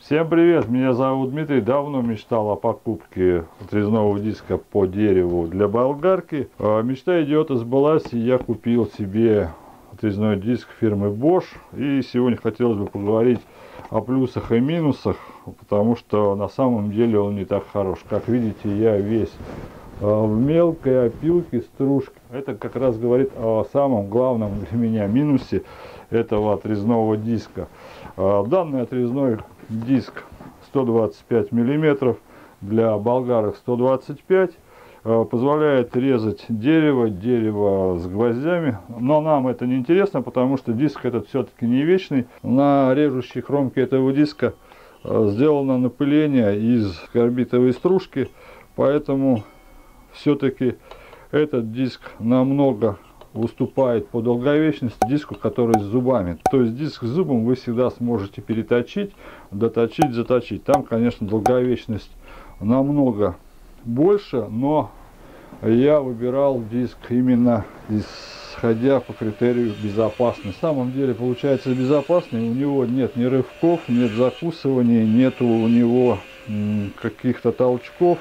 Всем привет, меня зовут Дмитрий. Давно мечтал о покупке отрезного диска по дереву для болгарки. Мечта идиота сбылась, и я купил себе отрезной диск фирмы Bosch. И сегодня хотелось бы поговорить о плюсах и минусах, потому что на самом деле он не так хорош. Как видите, я весь в мелкой опилке, стружке. Это как раз говорит о самом главном для меня минусе этого отрезного диска. Данный отрезной диск 125 миллиметров, для болгарок 125, позволяет резать дерево с гвоздями, но нам это не интересно, потому что диск этот все-таки не вечный. На режущей кромке этого диска сделано напыление из карбидовой стружки, поэтому все-таки этот диск намного уступает по долговечности диску, который с зубами. То есть диск с зубом вы всегда сможете переточить, доточить, заточить. Там, конечно, долговечность намного больше, но я выбирал диск именно исходя по критерию безопасности. На самом деле получается безопасный, у него нет ни рывков, нет закусываний, нету у него каких-то толчков,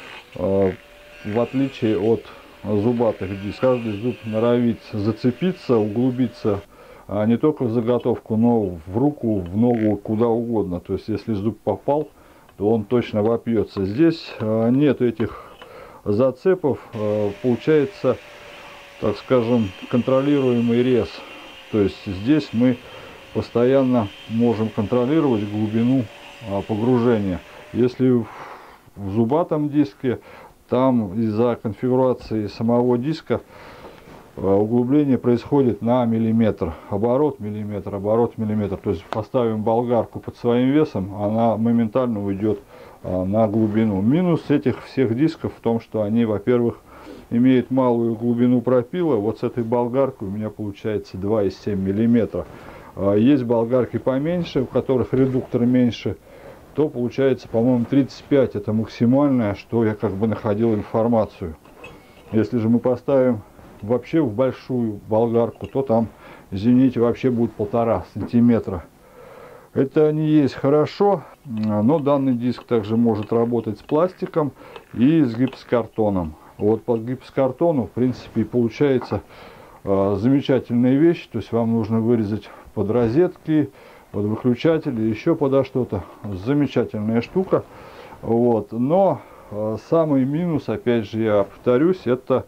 в отличие от зубатых дисков. Каждый зуб норовит зацепиться, углубиться не только в заготовку, но в руку, в ногу, куда угодно. То есть если зуб попал, то он точно вопьется. Здесь нет этих зацепов, получается, так скажем, контролируемый рез. То есть здесь мы постоянно можем контролировать глубину погружения. Если в зубатом диске, там из-за конфигурации самого диска углубление происходит на миллиметр. Оборот миллиметр, оборот миллиметр. То есть поставим болгарку под своим весом, она моментально уйдет на глубину. Минус этих всех дисков в том, что они, во-первых, имеют малую глубину пропила. Вот с этой болгаркой у меня получается 2,7 миллиметра. Есть болгарки поменьше, у которых редуктор меньше, то получается, по-моему, 35, это максимальное, что я как бы находил информацию. Если же мы поставим вообще в большую болгарку, то там, извините, вообще будет 1,5 сантиметра. Это не есть хорошо, но данный диск также может работать с пластиком и с гипсокартоном. Вот под гипсокартону, в принципе, получается замечательная вещь. То есть вам нужно вырезать под розетки, под выключатель, еще подо что-то. Замечательная штука. Вот. Но самый минус, опять же, я повторюсь, это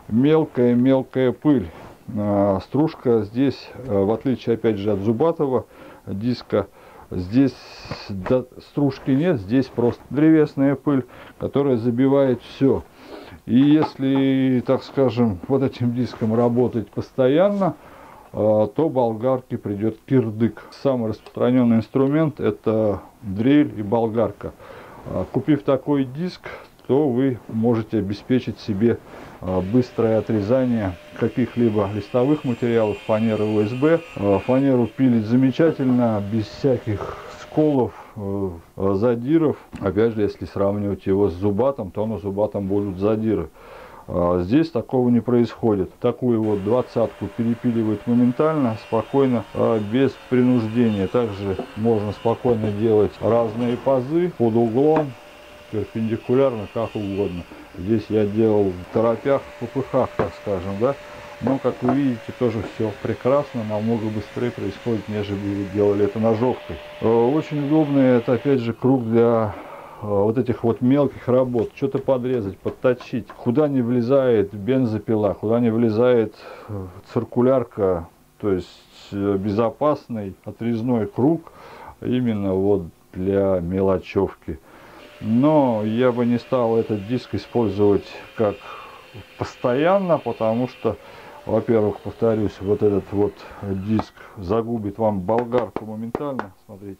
мелкая пыль. Стружка здесь, в отличие, опять же, от зубатого диска, здесь стружки нет, здесь просто древесная пыль, которая забивает все. И если, так скажем, вот этим диском работать постоянно, то болгарке придет кирдык. Самый распространенный инструмент — это дрель и болгарка. Купив такой диск, то вы можете обеспечить себе быстрое отрезание каких-либо листовых материалов, фанеры ОСБ. Фанеру пилить замечательно, без всяких сколов, задиров. Опять же, если сравнивать его с зубатом, то на зубатом будут задиры. Здесь такого не происходит. Такую вот 20-ку перепиливают моментально, спокойно, без принуждения. Также можно спокойно делать разные пазы под углом, перпендикулярно, как угодно. Здесь я делал в торопях, в попыхах, так скажем, да. Но, как вы видите, тоже все прекрасно, намного быстрее происходит, нежели вы делали это ножовкой. Очень удобно, это опять же круг для вот этих вот мелких работ. Что-то подрезать, подточить. Куда не влезает бензопила, куда не влезает циркулярка. То есть безопасный отрезной круг именно вот для мелочевки. Но я бы не стал этот диск использовать как постоянно, потому что, во-первых, повторюсь, вот этот вот диск загубит вам болгарку моментально. Смотрите,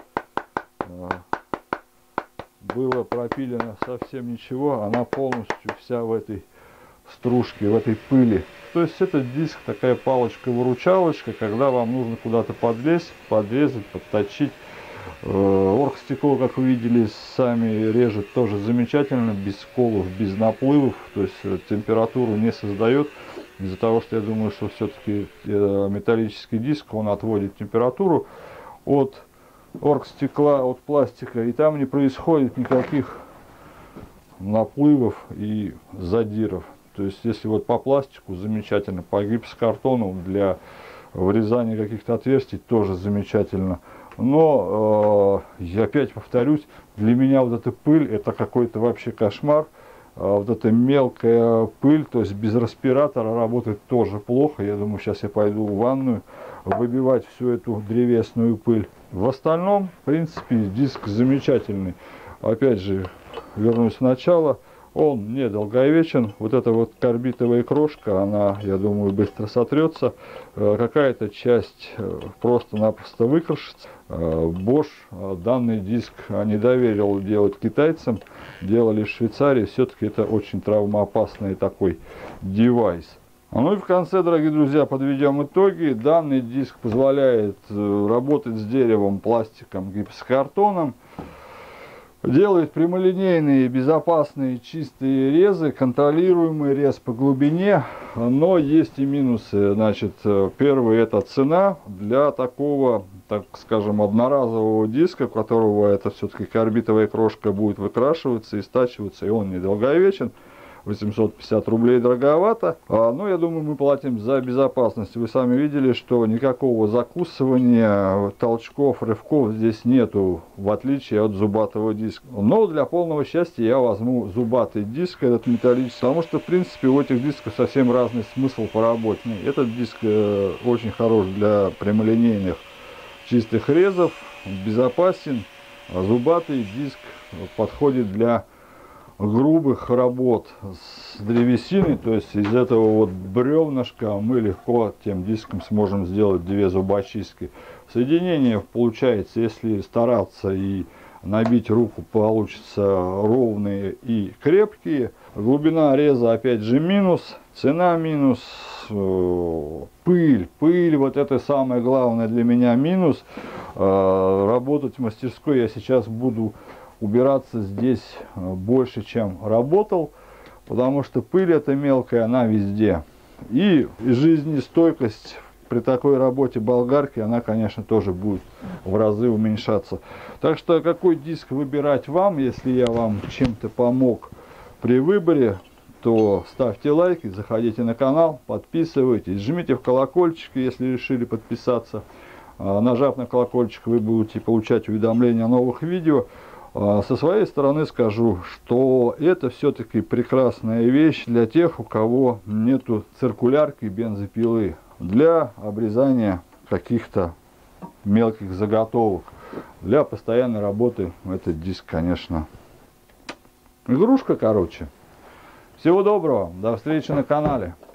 было пропилено совсем ничего, она полностью вся в этой стружке, в этой пыли. То есть этот диск такая палочка-выручалочка, когда вам нужно куда-то подлезть, подрезать, подточить. Оргстекло, как вы видели, сами режет тоже замечательно, без сколов, без наплывов, то есть температуру не создает. Из-за того, что я думаю, что все-таки металлический диск, он отводит температуру от оргстекла от пластика, и там не происходит никаких наплывов и задиров. То есть, если вот по пластику замечательно, по гипсокартону для вырезания каких-то отверстий тоже замечательно. Но, я опять повторюсь, для меня вот эта пыль, это какой-то вообще кошмар. Вот эта мелкая пыль, то есть без респиратора работает тоже плохо. Я думаю, сейчас я пойду в ванную выбивать всю эту древесную пыль. В остальном, в принципе, диск замечательный. Опять же, вернусь в начало. Он не долговечен. Вот эта вот карбидовая крошка, она, я думаю, быстро сотрется. Какая-то часть просто-напросто выкрошится. Bosch данный диск не доверил делать китайцам. Делали в Швейцарии. Все-таки это очень травмоопасный такой девайс. Ну и в конце, дорогие друзья, подведем итоги. Данный диск позволяет работать с деревом, пластиком, гипсокартоном. Делает прямолинейные, безопасные, чистые резы, контролируемый рез по глубине, но есть и минусы. Значит, первый — это цена для такого, так скажем, одноразового диска, у которого это все-таки карбидовая крошка будет выкрашиваться и стачиваться, и он недолговечен. 850 рублей дороговато, но я думаю, мы платим за безопасность. Вы сами видели, что никакого закусывания, толчков, рывков здесь нету, в отличие от зубатого диска. Но для полного счастья я возьму зубатый диск, этот металлический, потому что, в принципе, у этих дисков совсем разный смысл по работе. Этот диск очень хорош для прямолинейных чистых резов, безопасен, а зубатый диск подходит для грубых работ с древесиной, то есть из этого вот бревнышка мы легко тем диском сможем сделать две зубочистки. Соединение получается, если стараться и набить руку, получится ровные и крепкие. Глубина реза опять же минус, цена минус, пыль, вот это самое главное для меня минус. Работать в мастерской я сейчас буду убираться здесь больше, чем работал, потому что пыль эта мелкая, она везде. И жизнестойкость при такой работе болгарки, она, конечно, тоже будет в разы уменьшаться. Так что какой диск выбирать вам, если я вам чем-то помог при выборе, то ставьте лайки, заходите на канал, подписывайтесь, жмите в колокольчик, если решили подписаться. Нажав на колокольчик, вы будете получать уведомления о новых видео. Со своей стороны скажу, что это все-таки прекрасная вещь для тех, у кого нету циркулярки, бензопилы, для обрезания каких-то мелких заготовок. Для постоянной работы этот диск, конечно, игрушка, короче. Всего доброго, до встречи на канале.